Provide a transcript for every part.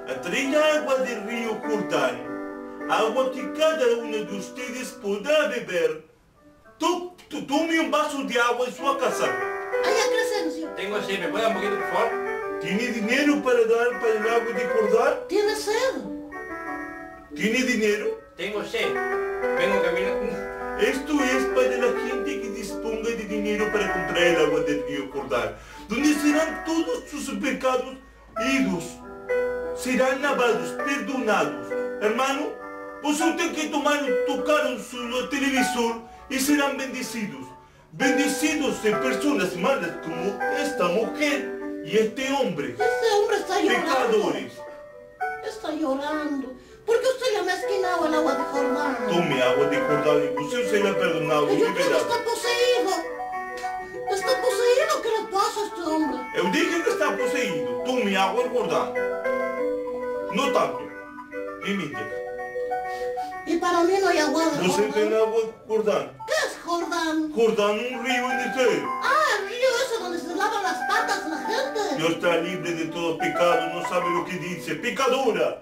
Atraer agua del río Jordán, agua que cada uno de ustedes podrá beber. Tome un vaso de agua en su casa. Ay, Crescencio. Tengo sed, ¿me puede dar un poquito, por favor? ¿Tiene dinero para dar para el agua de Jordán? ¿Tiene sed? ¿Tiene dinero? Tengo sed. Vengo caminando. Esto es para la gente que disponga de dinero para comprar el agua del río Jordán, donde serán todos sus pecados idos, serán lavados, perdonados. Hermano, vosotros que tocaron su televisor y serán bendecidos. Bendecidos de personas malas como esta mujer y este hombre. Este hombre está llorando. Pecadores. Está llorando. ¿Por qué usted le ha mezquinado el agua de Jordán? Tome agua de Jordán y usted será perdonado. Yo creo que liberado. está poseído. Está poseído. ¿Qué le pasa a este hombre? Yo dije que está poseído. Tome agua de Jordán. No tanto. Limite. Y para mí no hay agua de ¿Usted Jordán. tiene agua de Jordán? ¿Qué es Jordán? Jordán, un río en el cielo. Ah, el río ese donde se lavan las patas la gente. Dios está libre de todo pecado, no sabe lo que dice. ¡Pecadora!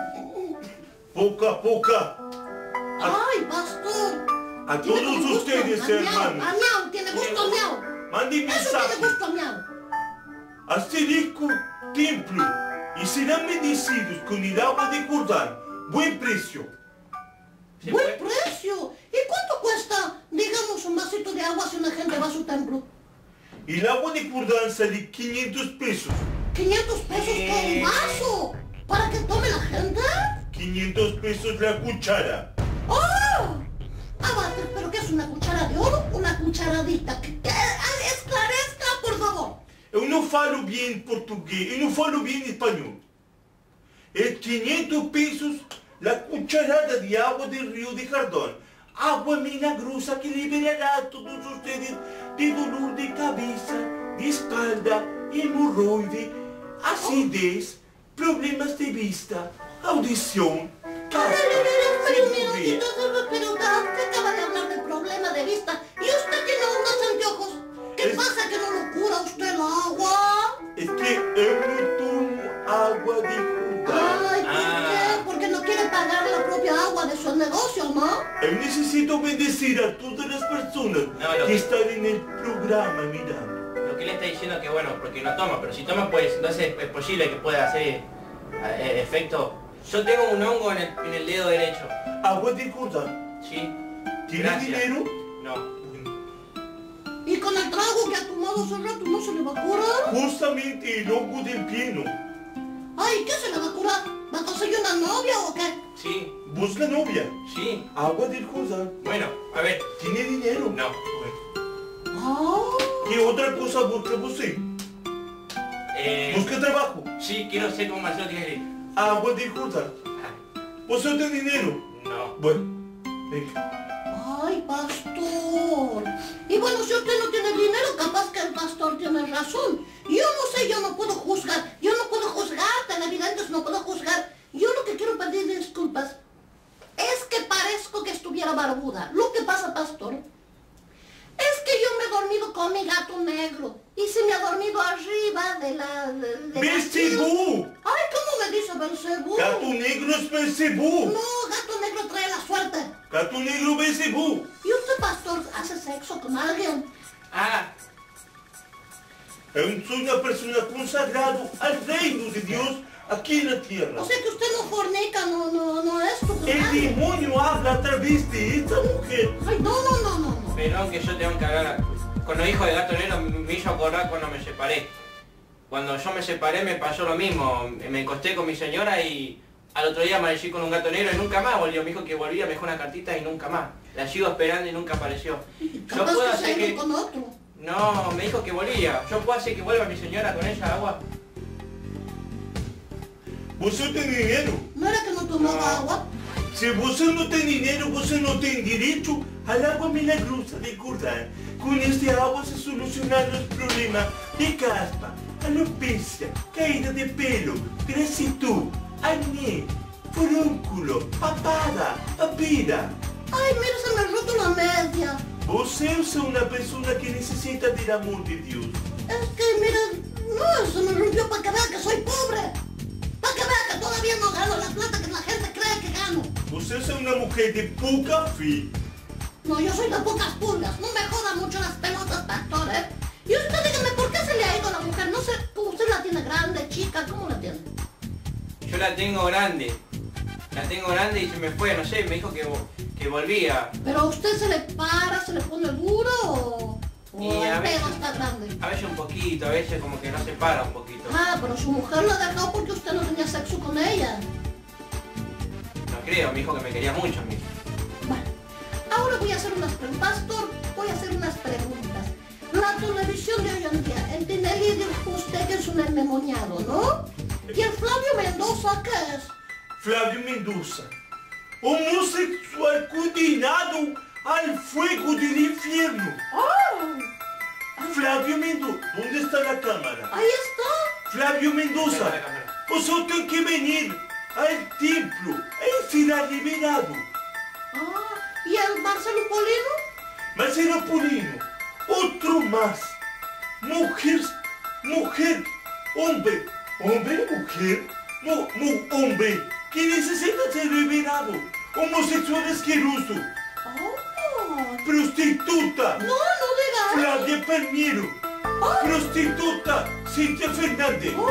Poca. Ay, pastor. A Tiene todos gusto ustedes, a miau, hermanos. a miau, tiene gusto a miau. Manden Eso mensaje. tiene gusto a miau. Asterisco templo y serán bendecidos con el agua de Jordán. Buen precio. ¿Se Buen puede? precio. ¿Y cuánto cuesta, digamos, un vasito de agua si una gente va a su templo? El agua de Jordán sale 500 pesos. 500 pesos por un vaso. ¿Para que tome la gente? 500 pesos la cuchara. ¡Oh! ¿Pero qué es una cuchara de oro? Una cucharadita. Esclarezca, por favor. Eu não falo bien portugués, eu não falo bien español. Es 500 pesos la cucharada de agua del río de Jordán. Agua milagrosa que liberará a todos ustedes de dolor de cabeza, de espalda, hemorroide, acidez, problemas de vista, audición, caspa, Pero un ceguera. minutito, pero usted acaba de hablar de problema de vista y usted tiene unos anteojos. ¿Qué pasa que no lo cura usted el agua? Es que eu no tomo agua de Jordán. Ay, ¿por qué? Porque no quiere pagar la propia agua de su negocio, ¿no? Eu necesito bendecir a todas las personas que están en el programa mirando. Lo que él está diciendo es que bueno, porque no toma, pero si toma pues entonces es posible que pueda hacer efecto. Yo tengo un hongo en el dedo derecho. Agua de Jordán. Sí. ¿Tiene Gracias. dinero? No. Y con el trago que ha tomado hace rato no se le va a curar. Justamente el hongo del pieno. Ay, ¿qué se le va a curar? ¿Va a conseguir una novia o qué? Sí. Busca novia. Sí. Agua del Jordán. Bueno, a ver. ¿Tiene dinero? No. Ah. ¿Qué otra cosa busca usted? Busca trabajo. Sí, quiero ser como Marcelo Tinelli. Agua del Jordán. ¿Usted tiene dinero? No. Bueno, venga. Ay, pastor. Y bueno, si usted no tiene dinero, capaz que el pastor tiene razón. Yo no sé, yo no puedo juzgar. Yo no puedo juzgar, televidentes, no puedo juzgar. Yo lo que quiero pedir disculpas es que parezco que estuviera barbuda. Lo que pasa, pastor, es que yo me he dormido con mi gato negro. Y se me ha dormido arriba de la... ¡Belcebú! Ay, ¿cómo me dice Belcebú? Gato negro es Belcebú. No, gato negro trae la suerte. Gato negro Belcebú. ¿Y usted, pastor, hace sexo con alguien? Ah, Yo soy una persona consagrada al reino de Dios aquí en la tierra. O sea que usted no fornica, no es tu El nadie. demonio habla a través de esta mujer. Ay, no. pero que yo tengo que hablar. Con los hijos de Gato Negro me hizo acordar cuando me separé. Cuando yo me separé me pasó lo mismo. Me acosté con mi señora y al otro día amanecí con un gato negro y nunca más volvió. Me dijo que volvía, me dejó una cartita y nunca más. La sigo esperando y nunca apareció. Yo Capaz puedo que se hacer ha ido que... con otro. No, me dijo que volvía. Yo puedo hacer que vuelva mi señora con esa agua. ¿Vosotros tiene dinero? ¿No era que no tomaba agua? Si vosotros no tiene dinero, vosotros no tienen derecho al agua milagrosa de Jordán. Con este agua se solucionan los problemas de caspa, alopecia, caída de pelo, grasitud, acné, furúnculo, papada, papira. Ay, mira, se me ha roto la media. Você es una persona que necesita del amor de Dios. Es que, mira, no, se me rompió para que vea que soy pobre. Para que vea que toda usted es una mujer de poca fe. No, yo soy de pocas pulgas. No me jodan mucho las pelotas, pastor, ¿eh? Y usted dígame, ¿por qué se le ha ido a la mujer? No sé, ¿usted la tiene grande, chica? ¿Cómo la tiene? Yo la tengo grande. La tengo grande y se me fue, no sé, me dijo que volvía. ¿Pero a usted se le para, se le pone duro o Y el a veces- pelo está grande? A veces un poquito, a veces como que no se para un poquito. Ah, pero su mujer la dejó porque usted no tenía sexo con ella. No creo, me dijo que me quería mucho a mí. Bueno, ahora voy a hacer unas preguntas. Pastor, voy a hacer unas preguntas. La televisión de hoy en día, el Tinelli dijo usted que es un endemoniado, ¿no? ¿Y el Flavio Mendoza qué es? Flávio Mendoza, homosexual condenado al fuego del infierno. ¡Oh! Flávio Mendoza, ¿dónde está la cámara? Ahí está. Flávio Venga, Mendoza, la cámara. você tem que venir al templo, él será liberado. Ah, ¿y el Marcelo Polino? Marcelo Polino, otro más. Mujer, mujer, hombre, mujer, hombre, que necesita ser liberado. Homosexual asqueroso, Oh. prostituta, No, no diga eso. Flavia Palmiero, Oh. prostituta, Cintia Fernández, Oh.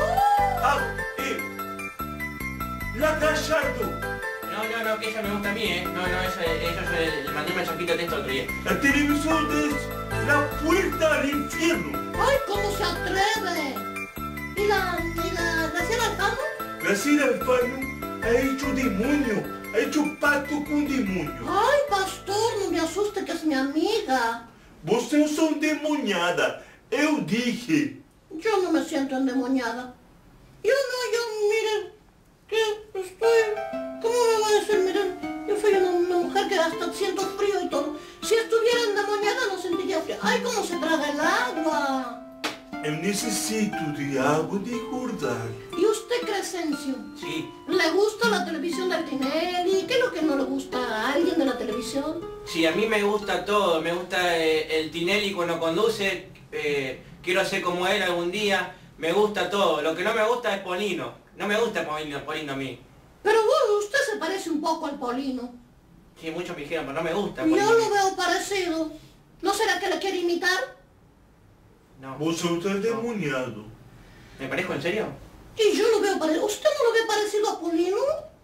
La Gallardo, No, que ella me gusta a mí, ¿eh? No, eso le mandé un mensajito de texto otro día. la televisión es la puerta al infierno. ¡Ay, cómo se atreve! ¿Y la Graciela Alfano? Graciela Alfano ha hecho demonio, ha hecho pacto con demonio. ¡Ay, pastor, no me asuste que es mi amiga! Vocês são endemoniada, eu dije. Yo no me siento endemoniada. Yo, miren, que estoy... ¿Cómo me voy a decir? Miren, yo soy una mujer que hasta siento frío y todo. Si estuviera endemoniada no sentiría frío. ¡Ay, cómo se traga el agua! Eu necessito de água de acordar. ¿Y usted, Crescencio? Sí, ¿Le gusta la televisión del Tinelli? ¿Qué es lo que no le gusta a alguien de la televisión? sí, a mí me gusta todo. Me gusta el Tinelli cuando conduce. Quiero ser como él algún día. Me gusta todo. Lo que no me gusta es Polino. No me gusta Polino a mí. Pero usted se parece un poco al Polino. Sí, muchos me dijeron, pero no me gusta Yo Polino. lo veo parecido. ¿No será que le quiere imitar? No. Você está endemoniado. ¿Me parezco en serio? Y yo lo veo parecido. ¿Usted no lo ve parecido a Polino?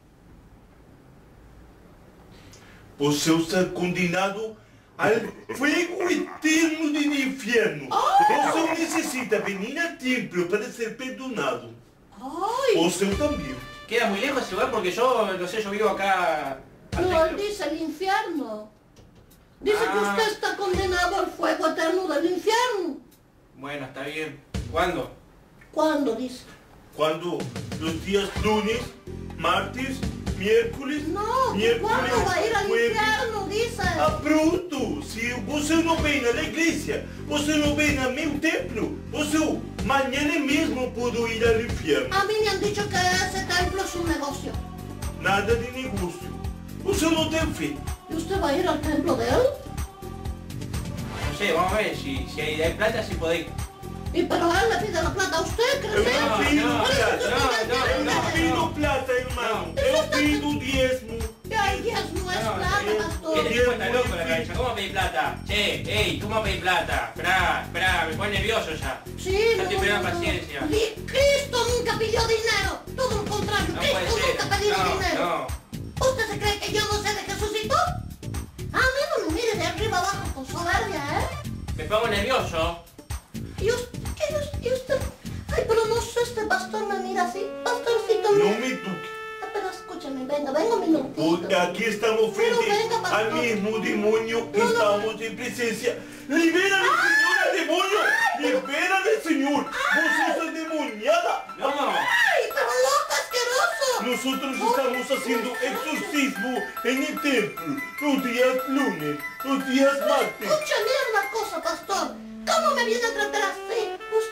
Você está condenado al fuego eterno del infierno. Você necessita venir al templo para ser perdonado. Ay, Você también. Queda muy lejos ese lugar porque yo, no sé, yo vivo acá... al no, él centro. dice el infierno. Dice que Ah. usted está condenado al fuego eterno del infierno. Bueno, está bien. ¿Cuándo? ¿Cuándo dice? Cuando los días lunes, martes, miércoles, No, ¿cuándo va a ir al infierno? Dice. Pronto! Se você não vem na igreja, você não vem no meu templo, você mañana mesmo pode ir ao inferno. A mí me han dicho que ese templo es un negocio. Nada de negócio. Você não tem fé. ¿Y usted va a ir al templo de él? No sé, vamos a ver. Si hay plata, sí podéis. Y pero él le pide la plata a usted, Eu ¿cree? não pido no, plata. no, Eu não pido plata, irmão. Eu pido diezmo. Que ay, Dios, no es plata, pastor. Este tipo está loco la cabeza. ¿Cómo pedí plata? Che, ey, ¿cómo pedí plata? Esperá, me pone nervioso ya. Sí, No te esperaba paciencia. Cristo nunca pidió dinero. Todo lo contrario, No puede Cristo ser. nunca pidió dinero. No. ¿Usted se cree que yo no sé de Jesucito? A mí no me mire de arriba abajo con soberbia, ¿eh? Me pongo nervioso. ¿Y usted? Ay, pero no sé, este pastor me mira así. Pastorcito, Não me toque. pero escúchame, venga un minutito. Porque aqui estamos Pero frente venga, pastor. al mismo demonio que No, no. estamos en presencia. ¡Libérale, señora, demonio! ¡Libérale, señor! ¡Você está endemoniada! No. ¡Ay, pero loco asqueroso! Nosotros estamos haciendo exorcismo en el templo los días lunes, los días martes. Escúchame una cosa, pastor. ¿Cómo me viene a tratar así?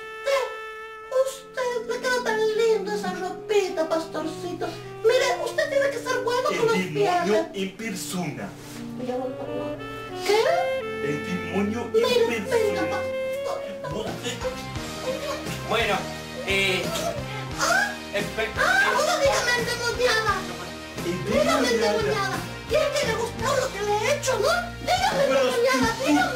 Usted, le queda tan lindo esa ropita, pastorcito. Mire, usted tiene que ser bueno con los El pies. demonio en persona. Ya voy para allá. ¿Qué? El demonio en Mire, venga, persona. pastor. Bueno, Ahora dígame endemoniada. Dígame Endemoniada. endemoniada. Y es que le gustó lo que le he hecho, ¿no? Dígame de mañana,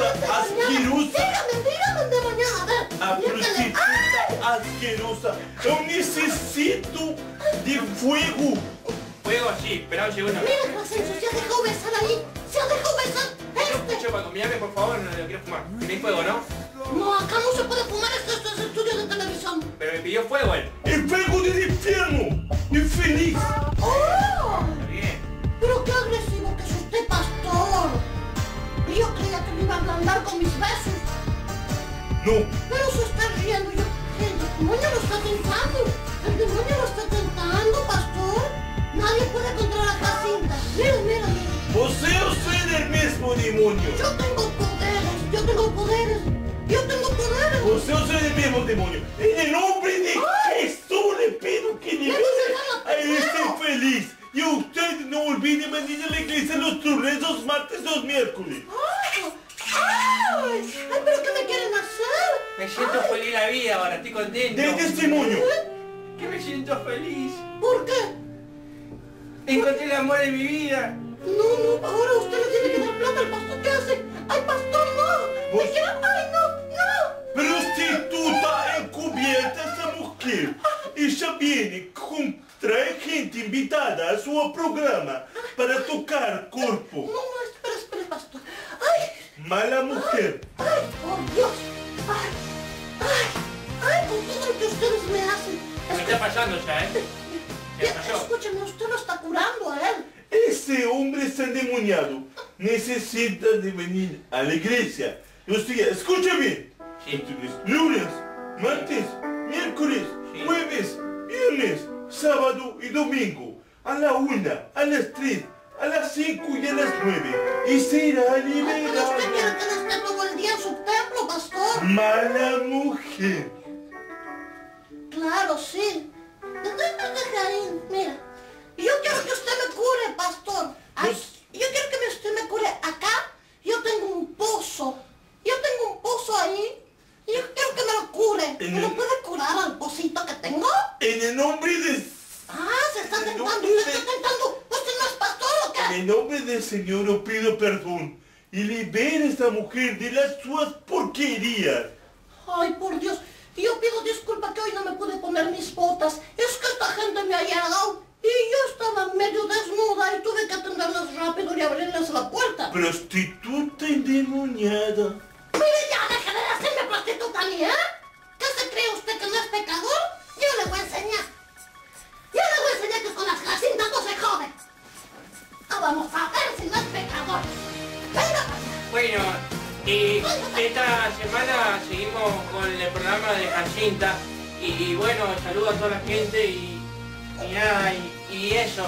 dígame de mañana. A ver, A prostituta asquerosa. Yo necesito de fuego. Fuego, sí, espera un segundo. Mira, Crescencio, se ha dejado besar ahí. Se ha dejado besar. Escucho, Paco, mírame por favor, no lo quiero fumar. ¿Tenéis fuego, no? No, acá no se puede fumar, esto es estudio de televisión. Pero me pidió fuego él. El fuego del infierno. Infeliz. ¡Oh! Está bien. Pero qué agresivo que es usted, pastor. Yo creía que me iba a ablandar con mis besos. No. Pero se está riendo. El demonio lo está tentando. El demonio lo está tentando, pastor. Nadie puede controlar a Jacinta. Mira, mira, mira. O sea, yo soy del mismo demonio. Yo tengo poderes. Yo tengo poderes. Yo tengo poderes. O sea, yo soy del mismo demonio. En el nombre de Jesús le pido que libere a este infeliz. Y usted no olvide venir a la iglesia los lunes, los martes, los miércoles. ¡Ay! ¡Ay, pero qué me quieren hacer! Me siento feliz la vida ahora, estoy contento. De testimonio. Que me siento feliz. ¿Por qué? Encontré el amor de mi vida. No, ahora usted le tiene que dar plata al pastor. ¿Qué hace? ¡Ay, pastor, no! ¡Me quiere! ¡Ay, no! Prostituta encubierta esa mujer. Ella viene trae gente invitada a su programa para tocar cuerpo. No, espera, pastor. ¡Ay! Mala mujer. ¡Ay, por Dios! ¡Ay, con todo lo que ustedes me hacen! Me está pasando ya, ¿eh? ¿Qué pasó? Escúcheme, usted lo está curando a él. Ese hombre está endemoniado. Necesita de venir a la iglesia. O sea, escucha bien. Sí. Entonces, lunes, martes, miércoles, Sí. jueves, viernes, sábado y domingo. A la 1, a las 3, a las 5 y a las 9. Y será Ay, pero liberado. usted quiere que esté todo el día en su templo, pastor. Mala mujer. Claro, sí. Jaín, mira. Yo quiero que usted me cure, pastor. Yo quiero que usted me cure acá. Yo tengo un pozo. Yo tengo un pozo ahí. Y yo quiero que me lo cure. ¿Me lo puede curar al pocito que tengo? En el nombre de... Se está tentando. Usted está tentando. ¿Usted no es pastor o En qué? el nombre del Señor os pido perdón. Y libere a esta mujer de las suas porquerías. Ay, por Dios. Yo pido disculpa que hoy no me pude poner mis botas. Es que esta gente me ha llegado. Y yo estaba medio desnuda y tuve que atenderlas rápido y abrirles la puerta. Prostituta endemoniada. Mire, ya deje de decirme prostituta a mí, ¿eh? ¿Qué se cree usted que no es pecador? Yo le voy a enseñar. Yo le voy a enseñar que con las Jacintas no se jode. No vamos a ver si no es pecador. Venga. Bueno, y esta semana seguimos con el programa de Jacinta. Y bueno, saludo a toda la gente y nada, y eso.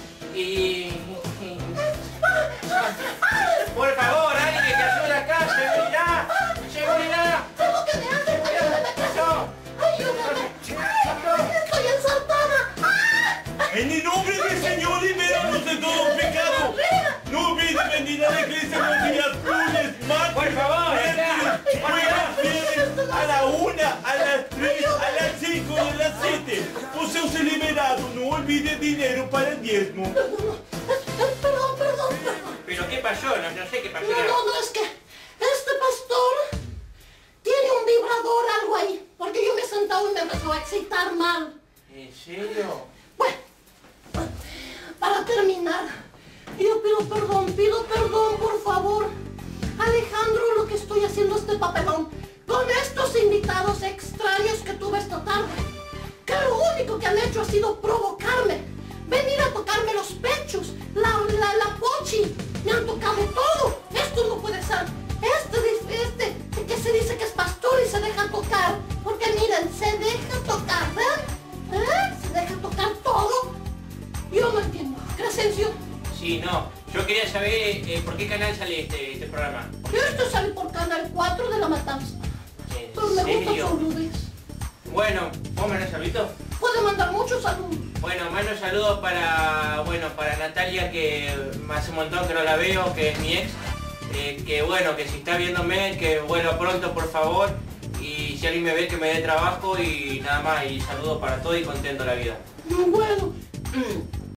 Por favor, alguien que ayude acá, seguridad, seguridad. ¿Cómo que me hace? Ayúdame. Estoy ensartada. En el nombre del Señor, libéranos de todo pecado. No olvides venir a la iglesia los días lunes, martes, Por favor, miércoles, por jueves, viernes, a la 1, a las 3, a las 5 y a las 7. Você se liberado, no olvide dinero para el diezmo. Perdón. ¿Pero qué pasó? No sé qué pasó. No, es que este pastor tiene un vibrador, algo ahí. Porque yo me he sentado y me empezó a excitar mal. ¿En serio? Bueno, para terminar, yo pido perdón, por favor. Alejandro, lo que estoy haciendo este papelón con estos invitados extraños que tuve esta tarde, que lo único que han hecho ha sido provocarme, venir a tocarme los pechos, la pochi, me han tocado todo. Esto no puede ser. Este que se dice que es pastor y se deja tocar, porque miren, se deja tocar, ¿ven? Se deja tocar todo. Yo no entiendo. Crescencio, Sí, no. Yo quería saber por qué canal sale este programa. esto sale por Canal 4 de La Matanza. ¿En Pero me gusta serio? su rudez. Bueno, ¿vos mandar saluditos? Puede mandar muchos saludos. Bueno, mando saludos para Natalia, que hace un montón que no la veo, que es mi ex. Que bueno, que si está viéndome, que vuelva pronto, por favor. Y si alguien me ve, que me dé trabajo y nada más. Y saludos para todo y contento la vida. Bueno,